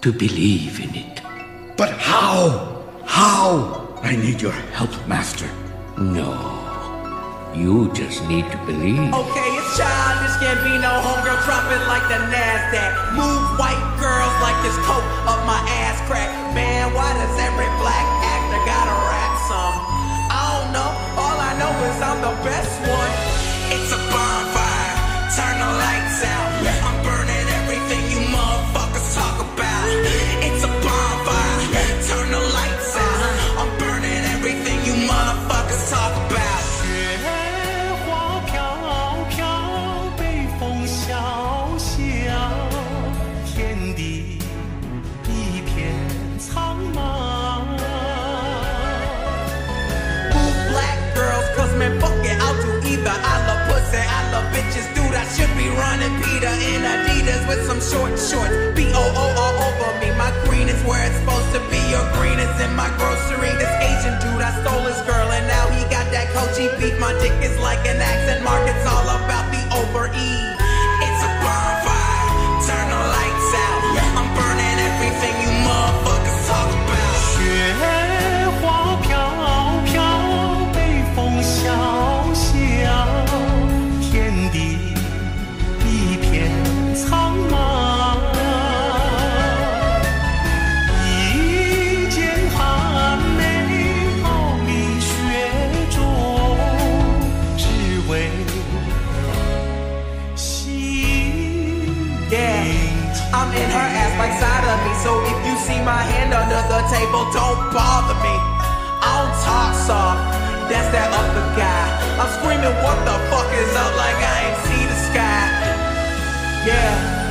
to believe in it. But how? How? I need your help, Master. No. You just need to believe. Okay, it's childish, can't be no homegirl, drop it like the NASDAQ. Move white girls like this coat up my ass crack. Man, why does every black actor gotta rap some? I don't know, all I know is I'm the best one. It's a bonfire, turn the lights out. I'm burning everything you motherfuckers talk about. It's a bonfire, turn the lights out. I'm burning everything you motherfuckers talk about. Running Peter in Adidas with some short shorts. B-O-O all over me. My green is where it's supposed to be. Your green is in my grocery. This Asian dude, I stole his girl and now he got that Coachy beat. My dick is like an accent mark. It's all about the over-E. It's a bonfire. Turn the lights out. I'm burning everything you motherfuckers talk about. 雪花飘飘，北风萧萧，天地。苍茫，一剑寒梅傲立雪中，只为心。 Yeah, I'm in her ass like side of me. So if you see my hand under the table, don't bother me. I don't talk soft, that's that other guy. I'm screaming, what the fuck is up? Like I ain't see the sky. Yeah.